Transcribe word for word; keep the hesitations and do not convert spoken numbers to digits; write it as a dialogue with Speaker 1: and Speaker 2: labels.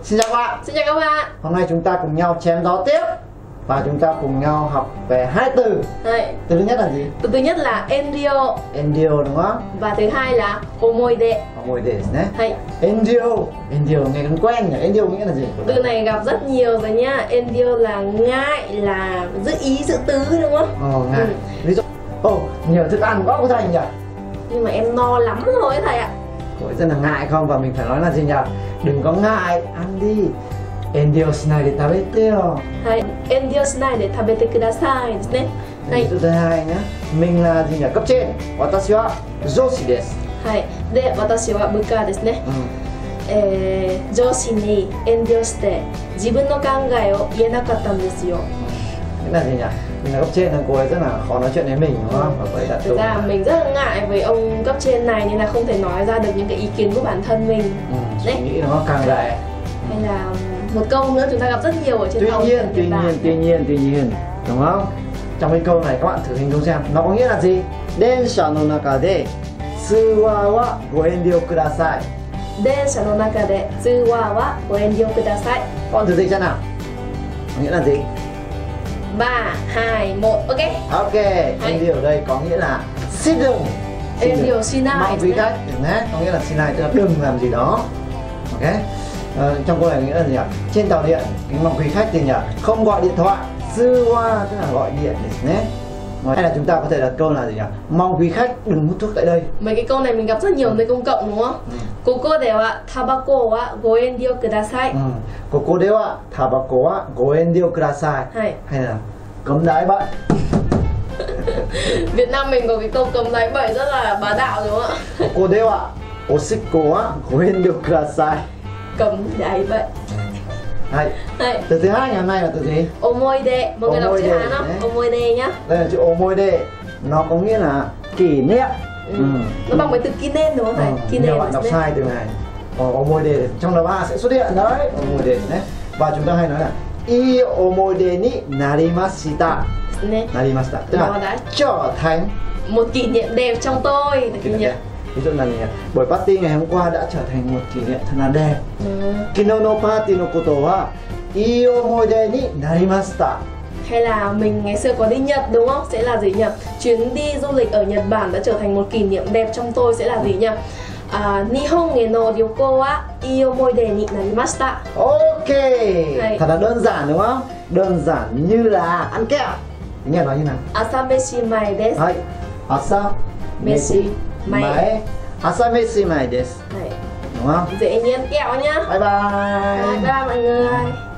Speaker 1: Xin chào các bạn.
Speaker 2: Xin chào các bạn.
Speaker 1: Hôm nay chúng ta cùng nhau chém gió tiếp và chúng ta cùng nhau học về hai từ.
Speaker 2: Đây.
Speaker 1: Từ thứ nhất là gì?
Speaker 2: Từ thứ nhất là endio.
Speaker 1: Endio đúng không?
Speaker 2: Và thứ hai là omoide.
Speaker 1: Omoide đấy.
Speaker 2: Hay.
Speaker 1: Endio. Endio nghe còn quen nhỉ? Endio nghĩa là gì?
Speaker 2: Từ này gặp rất nhiều rồi nhá. Endio là ngại, là giữ ý giữ tứ đúng không?
Speaker 1: Ồ, ngại. Ừ. Ví dụ, ồ, oh, nhiều thức ăn quá của thầy nhỉ?
Speaker 2: Nhưng mà em no lắm rồi thầy ạ.
Speaker 1: Ôi, rất là ngại không? Và mình phải nói là gì nhỉ? Đừng có ngại, ăn đi. Endio shinai de tabete yo.
Speaker 2: Hay. Endio shinai de tabete kudasai.
Speaker 1: Ví dụ thứ hai nhé. Mình là gì nhỉ? Cấp trên. Watashi wa joshi desu.
Speaker 2: はい。で、私は部下ですね。えー、上司に遠慮して自分の考えを言えなかったんですよ。
Speaker 1: Nghĩa là gì nhỉ? Mình là cấp trên nên cô ấy rất là khó nói chuyện với mình đúng không? Và vậy là
Speaker 2: thực ra mình rất là ngại với ông cấp trên này nên là không thể nói ra được những cái ý kiến của bản thân mình.
Speaker 1: Ừ, suy nghĩ nó càng gầy.
Speaker 2: Hay là một câu nữa chúng ta gặp rất nhiều ở trên
Speaker 1: tuy
Speaker 2: tàu.
Speaker 1: Nhiên, tuy nhiên, tuy nhiên, tuy nhiên, đúng không? Trong cái câu này các bạn thử hình dung xem nó có nghĩa là gì? Densha no naka de tsuwa wa go enryou kudasai.
Speaker 2: Densha no naka de tsuwa wa go enryou kudasai.
Speaker 1: Con thử dịch xem nào. Có nghĩa là gì?
Speaker 2: ba, hai, một, ok.
Speaker 1: Ok, enryou ở đây có nghĩa là xin đừng.
Speaker 2: Enryou shinai.
Speaker 1: Mong quý khách, nhé. Có nghĩa là shinai tức là đừng làm gì đó. Ok. Ờ, trong câu này nghĩa là gì nhỉ? Trên tàu điện, cái mong quý khách thì nhỉ? Không gọi điện thoại. Tsuwa tức là gọi điện nhé. Hay là chúng ta có thể đặt câu là gì nhỉ? Mong quý khách đừng hút thuốc tại đây.
Speaker 2: Mấy cái câu này mình gặp rất nhiều nơi công cộng đúng không? Koko de wa tabako wa go enryou kudasai.
Speaker 1: Koko de wa tabako wa go enryou kudasai.
Speaker 2: Hay.
Speaker 1: Hay là cấm đái bậy.
Speaker 2: Việt Nam mình có cái câu cấm đái bậy rất là bá đạo đúng không ạ?
Speaker 1: Koko de wa oshikko wa go enryou kudasai.
Speaker 2: Cấm đái bậy.
Speaker 1: Hay.
Speaker 2: Hay.
Speaker 1: Từ thứ hai ngày hôm nay là từ gì?
Speaker 2: Omoide. Mọi người đọc chữ Hán không? Omoide nhá.
Speaker 1: Đây là chữ omoide. Nó có nghĩa là kỷ niệm.
Speaker 2: Ừ. Ừ. Nó bằng với từ kinen đúng không thầy?
Speaker 1: Ừ.
Speaker 2: Kinen.
Speaker 1: Nhiều bạn đọc sai từ này. Còn omoide trong lớp A sẽ xuất hiện đấy. Omoide đấy. Và chúng ta hay nói là ii omoide ni narimashita. Narimashita. Tức là đã trở thành
Speaker 2: một kỷ niệm đẹp trong tôi. Kỷ niệm.
Speaker 1: Ví dụ là gì? Buổi party ngày hôm qua đã trở thành một kỷ niệm thật là đẹp. Kino no party no koto wa ii omoide ni narimashita.
Speaker 2: Hay là mình ngày xưa có đi Nhật đúng không? Sẽ là gì nhỉ? Chuyến đi du lịch ở Nhật Bản đã trở thành một kỷ niệm đẹp trong tôi sẽ là gì nhỉ? À, Nihon e no ryoko wa ii omoide ni narimashita.
Speaker 1: Ok. Hay. Thật là đơn giản đúng không? Đơn giản như là ăn kẹo. Nghe nói như nào?
Speaker 2: Asameshi mai desu.
Speaker 1: Hay. Asameshi mai. Asameshi mai desu. Đúng không?
Speaker 2: Dễ nhiên kẹo nhá.
Speaker 1: Bye bye.
Speaker 2: Bye bye mọi người.